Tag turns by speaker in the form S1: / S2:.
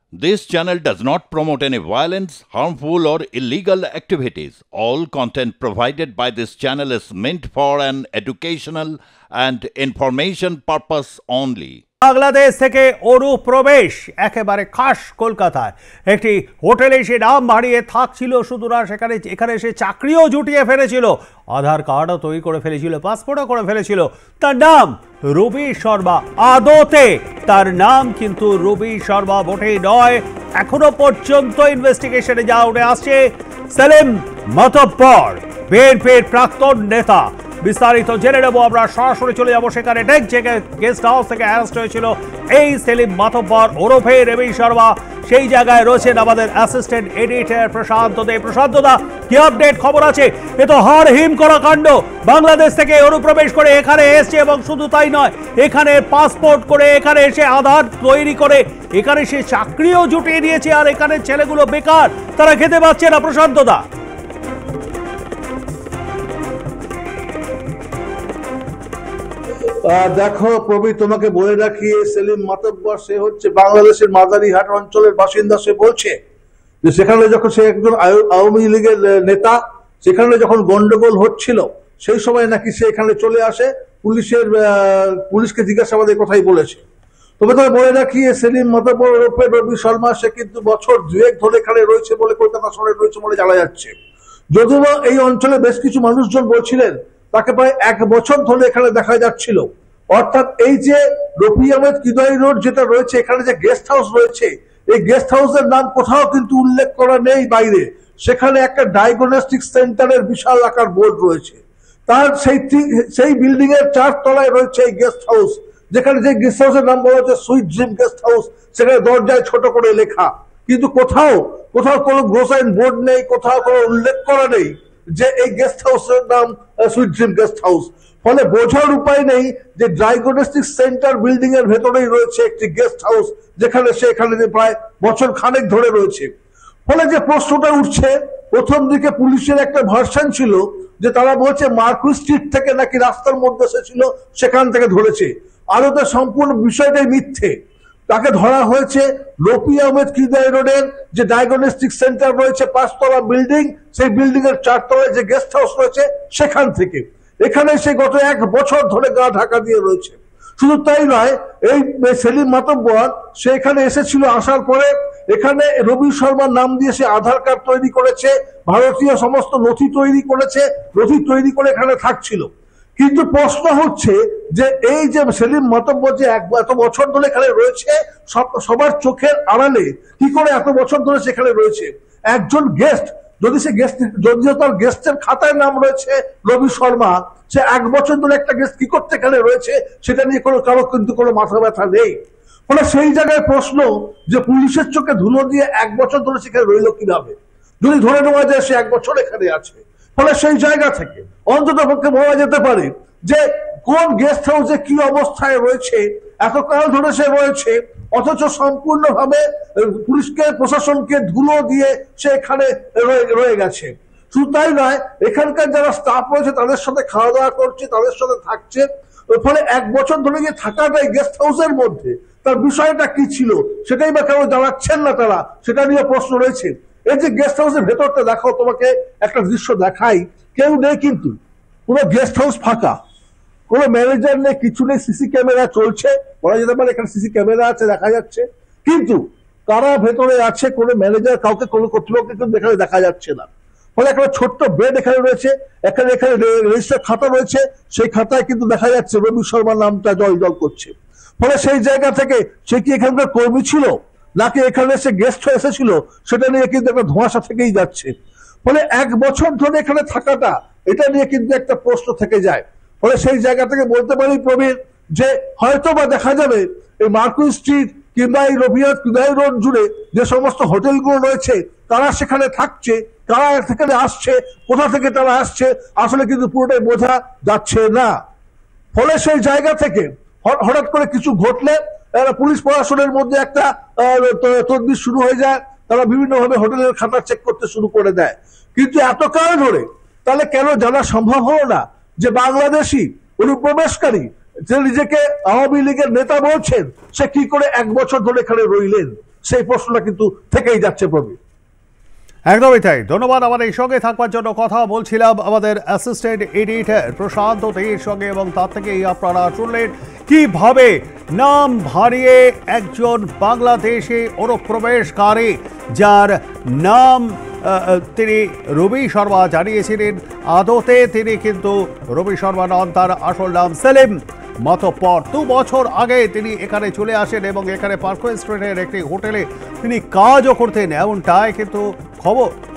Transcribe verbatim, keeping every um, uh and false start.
S1: This channel does not promote any violence, harmful, or illegal activities. All content provided by this channel is meant for an educational and information purpose only.
S2: Bangladesh থেকে অনুপ্রবেশ একেবারে খাস কলকাতায় একটি হোটেলে এসে নাম বাড়িয়ে থাকছিল, শুধু না সেখানে এখানে এসে চাকরিও জুটিয়ে ফেলেছিল, আধার কার্ডও তৈরি করে ফেলেছিল, পাসপোর্টও করে ফেলেছিল। তার নাম রবি শর্মা। আদতে তার নাম কিন্তু রবি শর্মা মোটেই নয়। এখনো পর্যন্ত ইনভেস্টিগেশনে যা উঠে আসছে, সেলিম মাতব্বর বিএনপির প্রাক্তন নেতা। বিস্তারিত জেনে নেব আমরা, সরাসরি চলে যাবো সেখানে। টেক জেগে গেস্ট হাউস থেকে অ্যারেস্ট হয়েছিল এই সেলিম মাতব্বর ওরফে রবি শর্মা। সেই জায়গায় রয়েছেন আমাদের অ্যাসিস্ট্যান্ট এডিটর প্রশান্ত দে। প্রশান্ত দা, কি আপডেট খবর আছে? এ তো হার হিম করা কাণ্ড। বাংলাদেশ থেকে অনুপ্রবেশ করে এখানে এসছে, এবং শুধু তাই নয়, এখানে পাসপোর্ট করে, এখানে এসে আধার তৈরি করে, এখানে সে চাকরিও জুটিয়ে দিয়েছে, আর এখানে ছেলেগুলো বেকার, তারা খেতে পাচ্ছে না। প্রশান্ত দা,
S3: দেখো প্রবীর, তোমাকে বলে রাখি, সেলিম মাতব্বর সে হচ্ছে বাংলাদেশের মাদারিহাট অঞ্চলের বাসিন্দা। সে বলছে যে সেখানে যখন সে একজন আওয়ামী লীগের নেতা, সেখানে যখন গন্ডগোল হচ্ছিল সেই সময় নাকি সে এখানে চলে আসে, পুলিশের পুলিশকে জিজ্ঞাসাবাদের কথাই বলেছে। তবে তবে বলে রাখি, সেলিম মাতব্বর ওরফে রবি শর্মা সে কিন্তু বছর দুয়েক ধরে এখানে রয়েছে বলে, কলকাতা শহরে রয়েছে বলে জানা যাচ্ছে। যদিও এই অঞ্চলে বেশ কিছু মানুষজন বলছিলেন তাকে প্রায় এক বছর ধরে এখানে দেখা যাচ্ছিল। অর্থাৎ এই যে রফি আহমেদ কিদওয়াই রোড যেটা রয়েছে, এখানে যে গেস্ট হাউস রয়েছে, এই গেস্ট হাউসের নাম কোথাও কিন্তু উল্লেখ করা নেই বাইরে। সেখানে একটা ডায়াগনস্টিক সেন্টারের বিশাল আকার বোর্ড রয়েছে, তার সেই সেই বিল্ডিং এর চার তলায় রয়েছে এই গেস্ট হাউস, যেখানে যে গেস্ট হাউসের নাম বলা হচ্ছে সুইট ড্রিম গেস্ট হাউস। সেখানে দরজায় ছোট করে লেখা, কিন্তু কোথাও কোথাও কোনো গ্রোসাইন বোর্ড নেই, কোথাও কোনো উল্লেখ করা নেই যে এই গেস্ট হাউসের নাম সুইট ড্রিম গেস্ট হাউস। ফলে বোঝার উপায় নেই যে ডায়াগনস্টিক সেন্টার বিল্ডিং এর ভেতরেই রয়েছে একটি গেস্ট হাউস, যেখানে সে এখানে প্রায় বছর খানেক ধরে রয়েছে। ফলে যে প্রশ্নটা উঠছে, প্রথম দিকে পুলিশের একটা ভার্সন ছিল যে তারা বলছে মার্কুই স্ট্রিট থেকে নাকি রাস্তার মধ্যে সে ছিল, সেখান থেকে ধরেছে। আদতে সম্পূর্ণ বিষয়টাই মিথ্যে। তাকে ধরা হয়েছে রফি আহমেদ কিদওয়াই রোডের যে ডায়াগনস্টিক সেন্টার রয়েছে, পাঁচতলা বিল্ডিং, সেই বিল্ডিং এর চারতলায় যে গেস্ট হাউস রয়েছে সেখান থেকে। এখানে সে গত এক বছর ধরে গা ঢাকা দিয়ে রয়েছে। শুধু তাই নয়, এই সেলিম মাতব্বর সে এখানে এসেছিল, আসার পরে এখানে রবি শর্মার নাম দিয়ে সে আধার কার্ড তৈরি করেছে, ভারতীয় সমস্ত নথি তৈরি করেছে, নথি তৈরি করে এখানে থাকছিল। কিন্তু প্রশ্ন হচ্ছে যে এই যে সেলিম মাতব্বর যে এক এত বছর ধরে এখানে রয়েছে, সবার চোখের আড়ালে কি করে এত বছর ধরে সেখানে রয়েছে? একজন গেস্ট যদি সে গেস্ট, যদিও তার গেস্টের খাতায় নাম রয়েছে রবি শর্মা, সে এক বছর ধরে একটা গেস্ট কি করতে এখানে রয়েছে সেটা নিয়ে কোনো কারো কিন্তু কোনো মাথা ব্যথা নেই। ফলে সেই জায়গায় প্রশ্ন যে পুলিশের চোখে ধুলো দিয়ে এক বছর ধরে সেখানে রইল কিভাবে, যদি ধরে নেওয়া যায় সে এক বছর এখানে আছে। ফলে সেই জায়গা থেকে অন্তত পক্ষে বলা যেতে পারে যে কোন গেস্ট হাউসে কি অবস্থায় রয়েছে, এতকাল ধরে সে রয়েছে, অথচ সম্পূর্ণভাবে পুলিশকে প্রশাসনকে ধুলো দিয়ে সে এখানে রয়ে গেছে। শুধু তাই নয়, এখানকার যারা স্টাফ রয়েছে তাদের সাথে খাওয়া দাওয়া করছে, তাদের সাথে থাকছে। ফলে এক বছর ধরে যে থাকাটাই গেস্ট হাউসের মধ্যে, তার বিষয়টা কি ছিল সেটাই বা কেউ জানাচ্ছেন না তারা, সেটা নিয়ে প্রশ্ন রয়েছে। এই যে গেস্ট হাউসের ভেতরটা দেখো, তোমাকে একটা দৃশ্য দেখাই, কেউ নেই কিন্তু, পুরো গেস্ট হাউস ফাঁকা, কোনো ম্যানেজার নেই, কিছু নেই, সিসি ক্যামেরা চলছে, বলা যেতে পারে এখানে সিসি ক্যামেরা আছে, দেখা যাচ্ছে, কিন্তু কারা ভেতরে আছে কোনো ম্যানেজার, কাউকে কোনো কর্তৃপক্ষকে কিন্তু এখানে দেখা যাচ্ছে না। ফলে একটা ছোট্ট বেড এখানে রয়েছে, এখানে এখানে রেজিস্টার খাতা রয়েছে, সেই খাতায় কিন্তু দেখা যাচ্ছে রবি শর্মার নামটা জল জল করছে। ফলে সেই জায়গা থেকে সে কি এখানকার কর্মী ছিল নাকি এখানে সে গেস্ট হয়ে এসেছিল, সেটা নিয়ে কিন্তু একটা ধোঁয়াশা থেকেই যাচ্ছে। ফলে এক বছর ধরে এখানে থাকাটা, এটা নিয়ে কিন্তু একটা প্রশ্ন থেকে যায়। ফলে সেই জায়গা থেকে বলতে পারি প্রবীর যে হয়তো বা দেখা যাবে এই মার্কুই স্ট্রিট কিংবা এই রবি আহমেদ কিদওয়াই রোড জুড়ে যে সমস্ত হোটেলগুলো রয়েছে, তারা সেখানে থাকছে, কারা সেখানে আসছে, কোথা থেকে তারা আসছে, আসলে কিন্তু পুরোটাই বোঝা যাচ্ছে না। ফলে সেই জায়গা থেকে হঠাৎ করে কিছু ঘটলে পুলিশ প্রশাসনের মধ্যে একটা তদবির শুরু হয়ে যায়, তারা বিভিন্ন ভাবে হোটেলের খাতা চেক করতে শুরু করে দেয়। কিন্তু এতকাল ধরে তাহলে কেন জানা সম্ভব হলো না যে বাংলাদেশি অনুপ্রবেশকারী যে নিজেকে আওয়ামী লীগের নেতা বলছেন, সে কি করে এক বছর ধরে এখানে রইলেন? সেই প্রশ্নটা কিন্তু থেকেই যাচ্ছে প্রবীর।
S2: একদমই তাই। ধন্যবাদ আমাদের এই সঙ্গে থাকবার জন্য। কথা বলছিলাম আমাদের অ্যাসিস্ট্যান্ট এডিটর প্রশান্ত দেয়ের সঙ্গে, এবং তার থেকেই আপনারা শুনলেন কিভাবে নাম হারিয়ে একজন বাংলাদেশে অনুপ্রবেশকারী, যার নাম তিনি রবি শর্মা জানিয়েছিলেন, আদতে তিনি কিন্তু রবি শর্মা নন, তার আসল নাম সেলিম মাতব্বর। দু বছর আগে তিনি এখানে চলে আসেন এবং এখানে পার্কওয়ে স্ট্রিটের একটি হোটেলে তিনি কাজও করতেন, এমনটাই কিন্তু খবর।